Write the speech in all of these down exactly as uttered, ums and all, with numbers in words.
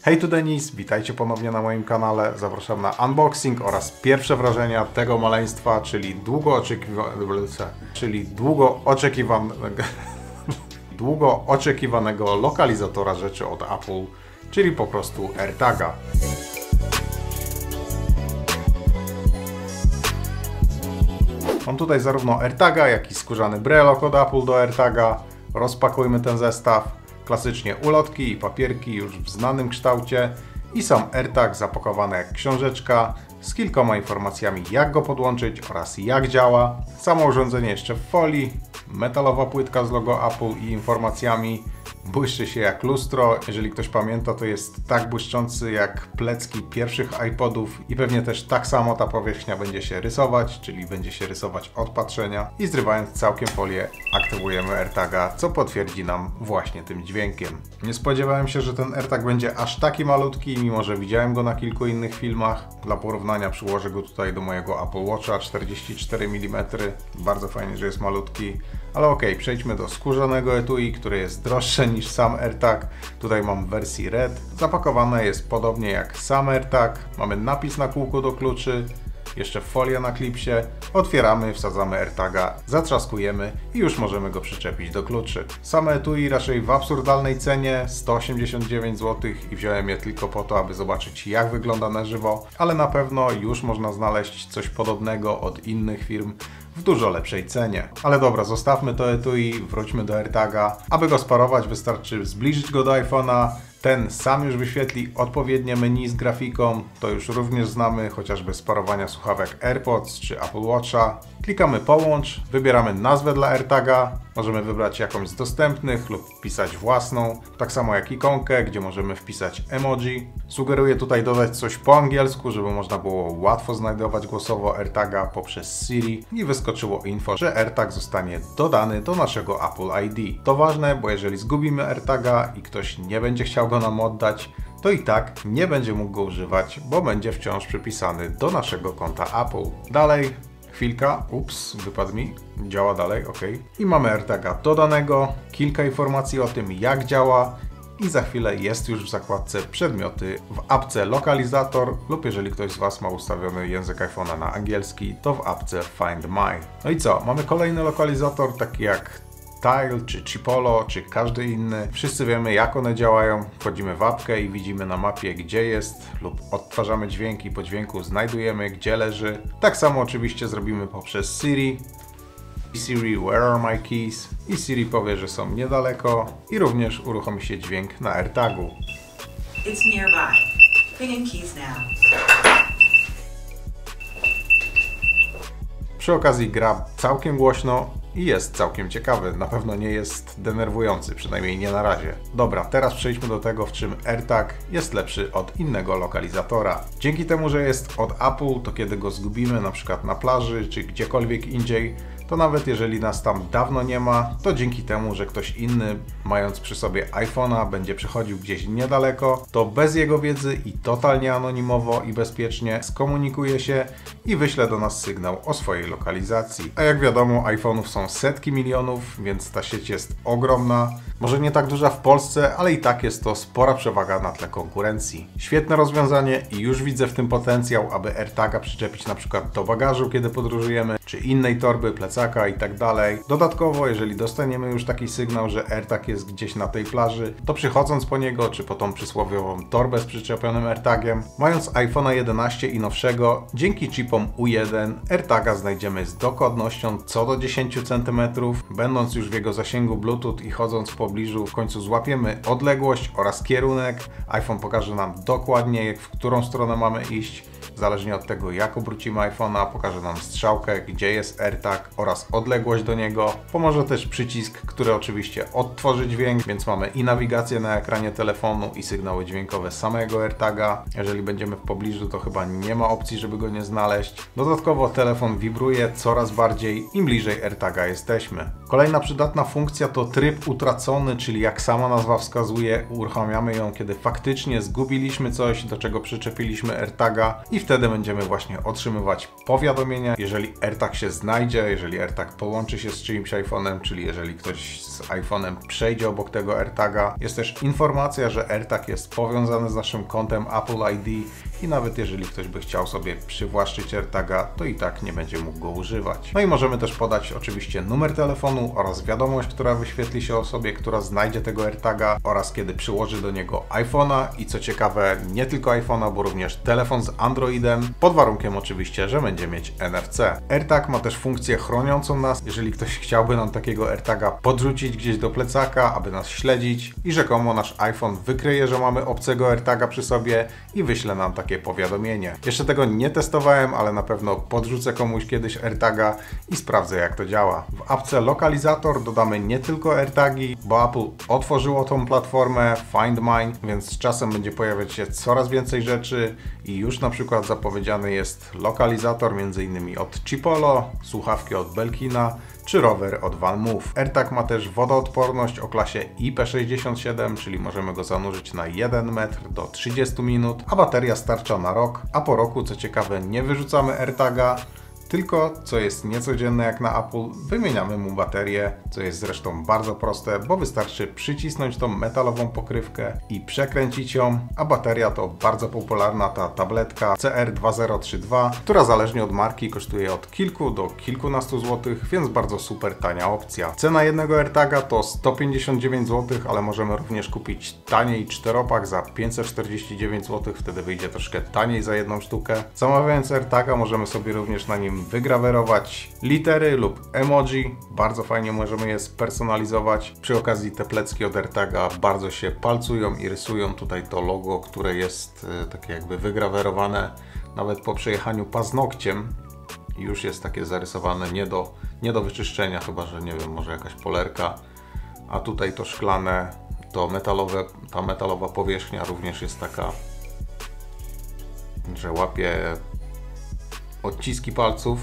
Hej, tu Denis, witajcie ponownie na moim kanale. Zapraszam na unboxing oraz pierwsze wrażenia tego maleństwa, czyli długo oczekiwanego, czyli długo oczekiwanego, długo oczekiwanego lokalizatora rzeczy od Apple, czyli po prostu AirTaga. Mam tutaj zarówno AirTaga, jak i skórzany brelok od Apple do AirTaga. Rozpakujmy ten zestaw. Klasycznie ulotki i papierki już w znanym kształcie i sam AirTag zapakowany jak książeczka z kilkoma informacjami, jak go podłączyć oraz jak działa. Samo urządzenie jeszcze w folii, metalowa płytka z logo Apple i informacjami. Błyszczy się jak lustro, jeżeli ktoś pamięta, to jest tak błyszczący jak plecki pierwszych iPodów i pewnie też tak samo ta powierzchnia będzie się rysować, czyli będzie się rysować od patrzenia i zrywając całkiem folię aktywujemy AirTaga, co potwierdzi nam właśnie tym dźwiękiem. Nie spodziewałem się, że ten AirTag będzie aż taki malutki, mimo że widziałem go na kilku innych filmach. Dla porównania przyłożę go tutaj do mojego Apple Watcha czterdzieści cztery milimetry. Bardzo fajnie, że jest malutki. Ale okej, okay, przejdźmy do skórzanego etui, który jest droższy niż sam AirTag. Tutaj mam w wersji Red. Zapakowane jest podobnie jak sam AirTag. Mamy napis na kółku do kluczy, jeszcze folia na klipsie. Otwieramy, wsadzamy AirTaga, zatrzaskujemy i już możemy go przyczepić do kluczy. Same etui raczej w absurdalnej cenie, sto osiemdziesiąt dziewięć złotych i wziąłem je tylko po to, aby zobaczyć, jak wygląda na żywo, ale na pewno już można znaleźć coś podobnego od innych firm w dużo lepszej cenie. Ale dobra, zostawmy to etui, wróćmy do AirTaga. Aby go sparować, wystarczy zbliżyć go do iPhone'a. Ten sam już wyświetli odpowiednie menu z grafiką, to już również znamy, chociażby z parowania słuchawek AirPods czy Apple Watcha. Klikamy połącz, wybieramy nazwę dla AirTaga, możemy wybrać jakąś z dostępnych lub wpisać własną, tak samo jak ikonkę, gdzie możemy wpisać emoji. Sugeruję tutaj dodać coś po angielsku, żeby można było łatwo znajdować głosowo AirTaga poprzez Siri i wyskoczyło info, że AirTag zostanie dodany do naszego Apple I D. To ważne, bo jeżeli zgubimy AirTaga i ktoś nie będzie chciał go nam oddać, to i tak nie będzie mógł go używać, bo będzie wciąż przypisany do naszego konta Apple. Dalej, chwilka, ups, wypadł mi, działa dalej, ok. I mamy AirTaga dodanego, kilka informacji o tym, jak działa i za chwilę jest już w zakładce przedmioty w apce lokalizator lub jeżeli ktoś z Was ma ustawiony język iPhone'a na angielski, to w apce Find My. No i co, mamy kolejny lokalizator, taki jak Tile, czy Chipolo, czy każdy inny. Wszyscy wiemy, jak one działają. Wchodzimy w apkę i widzimy na mapie, gdzie jest, lub odtwarzamy dźwięk i po dźwięku znajdujemy, gdzie leży. Tak samo oczywiście zrobimy poprzez Siri. Siri, where are my keys? I Siri powie, że są niedaleko i również uruchomi się dźwięk na AirTagu. It's nearby. Bring in keys now. Przy okazji gra całkiem głośno i jest całkiem ciekawy. Na pewno nie jest denerwujący, przynajmniej nie na razie. Dobra, teraz przejdźmy do tego, w czym AirTag jest lepszy od innego lokalizatora. Dzięki temu, że jest od Apple, to kiedy go zgubimy, na przykład na plaży czy gdziekolwiek indziej, to nawet jeżeli nas tam dawno nie ma, to dzięki temu, że ktoś inny, mając przy sobie iPhone'a, będzie przechodził gdzieś niedaleko, to bez jego wiedzy i totalnie anonimowo i bezpiecznie skomunikuje się i wyśle do nas sygnał o swojej lokalizacji. A jak wiadomo, iPhone'ów są setki milionów, więc ta sieć jest ogromna. Może nie tak duża w Polsce, ale i tak jest to spora przewaga na tle konkurencji. Świetne rozwiązanie i już widzę w tym potencjał, aby AirTaga przyczepić na przykład do bagażu, kiedy podróżujemy, czy innej torby, plecaka i tak dalej. Dodatkowo, jeżeli dostaniemy już taki sygnał, że AirTag jest gdzieś na tej plaży, to przychodząc po niego, czy po tą przysłowiową torbę z przyczepionym AirTagiem, mając iPhone'a jedenaście i nowszego, dzięki chipom U jeden AirTaga znajdziemy z dokładnością co do dziesięć centymetrów. Będąc już w jego zasięgu Bluetooth i chodząc po pobliżu, w końcu złapiemy odległość oraz kierunek. iPhone pokaże nam dokładnie, w którą stronę mamy iść. Zależnie od tego, jak obrócimy iPhone'a, pokaże nam strzałkę, gdzie jest AirTag oraz odległość do niego. Pomoże też przycisk, który oczywiście odtworzy dźwięk, więc mamy i nawigację na ekranie telefonu i sygnały dźwiękowe samego AirTaga. Jeżeli będziemy w pobliżu, to chyba nie ma opcji, żeby go nie znaleźć. Dodatkowo telefon wibruje coraz bardziej, im bliżej AirTaga jesteśmy. Kolejna przydatna funkcja to tryb utracony, czyli jak sama nazwa wskazuje, uruchamiamy ją, kiedy faktycznie zgubiliśmy coś, do czego przyczepiliśmy AirTaga i wtedy będziemy właśnie otrzymywać powiadomienia, jeżeli AirTag się znajdzie, jeżeli jeżeli AirTag połączy się z czyimś iPhone'em, czyli jeżeli ktoś z iPhone'em przejdzie obok tego AirTaga. Jest też informacja, że AirTag jest powiązany z naszym kontem Apple I D i nawet jeżeli ktoś by chciał sobie przywłaszczyć AirTaga, to i tak nie będzie mógł go używać. No i możemy też podać oczywiście numer telefonu oraz wiadomość, która wyświetli się osobie, która znajdzie tego AirTaga oraz kiedy przyłoży do niego iPhone'a i co ciekawe, nie tylko iPhone'a, bo również telefon z Androidem, pod warunkiem oczywiście, że będzie mieć N F C. AirTag ma też funkcję chroniącą nas, jeżeli ktoś chciałby nam takiego AirTaga podrzucić gdzieś do plecaka, aby nas śledzić i rzekomo nasz iPhone wykryje, że mamy obcego AirTaga przy sobie i wyśle nam takie powiadomienie. Jeszcze tego nie testowałem, ale na pewno podrzucę komuś kiedyś AirTaga i sprawdzę, jak to działa. W apce Lokalizator dodamy nie tylko AirTagi, bo Apple otworzyło tą platformę Find Mine, więc z czasem będzie pojawiać się coraz więcej rzeczy i już na przykład zapowiedziany jest lokalizator między innymi od Chipolo, słuchawki od Belkina czy rower od VanMoof. AirTag ma też wodoodporność o klasie I P sześćdziesiąt siedem, czyli możemy go zanurzyć na jeden metr do trzydziestu minut, a bateria starcza na rok, a po roku, co ciekawe, nie wyrzucamy AirTaga, tylko, co jest niecodzienne jak na Apple, wymieniamy mu baterię, co jest zresztą bardzo proste, bo wystarczy przycisnąć tą metalową pokrywkę i przekręcić ją, a bateria to bardzo popularna ta tabletka C R dwa zero trzy dwa, która zależnie od marki kosztuje od kilku do kilkunastu złotych, więc bardzo super tania opcja. Cena jednego AirTaga to sto pięćdziesiąt dziewięć złotych, ale możemy również kupić taniej czteropak za pięćset czterdzieści dziewięć złotych, wtedy wyjdzie troszkę taniej za jedną sztukę. Zamawiając AirTaga możemy sobie również na nim wygrawerować litery lub emoji. Bardzo fajnie możemy je spersonalizować. Przy okazji te plecki od AirTaga bardzo się palcują i rysują tutaj to logo, które jest y, takie jakby wygrawerowane. Nawet po przejechaniu paznokciem już jest takie zarysowane, nie do, nie do wyczyszczenia, chyba że nie wiem, może jakaś polerka. A tutaj to szklane, to metalowe, ta metalowa powierzchnia również jest taka, że łapie odciski palców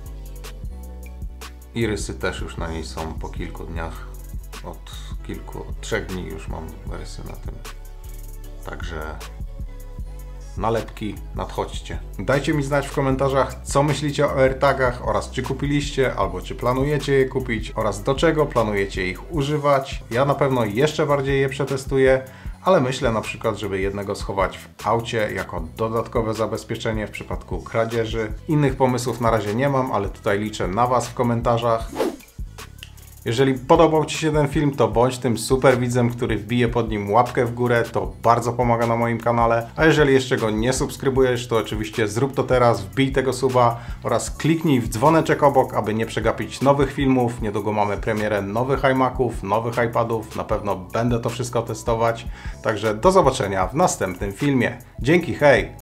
i rysy też już na niej są po kilku dniach. Od kilku, od trzech dni już mam rysy na tym. Także nalepki, nadchodźcie. Dajcie mi znać w komentarzach, co myślicie o AirTagach oraz czy kupiliście albo czy planujecie je kupić oraz do czego planujecie ich używać. Ja na pewno jeszcze bardziej je przetestuję, ale myślę na przykład, żeby jednego schować w aucie jako dodatkowe zabezpieczenie w przypadku kradzieży. Innych pomysłów na razie nie mam, ale tutaj liczę na Was w komentarzach. Jeżeli podobał Ci się ten film, to bądź tym super widzem, który wbije pod nim łapkę w górę, to bardzo pomaga na moim kanale. A jeżeli jeszcze go nie subskrybujesz, to oczywiście zrób to teraz, wbij tego suba oraz kliknij w dzwoneczek obok, aby nie przegapić nowych filmów. Niedługo mamy premierę nowych iMaców, nowych iPadów, na pewno będę to wszystko testować. Także do zobaczenia w następnym filmie. Dzięki, hej!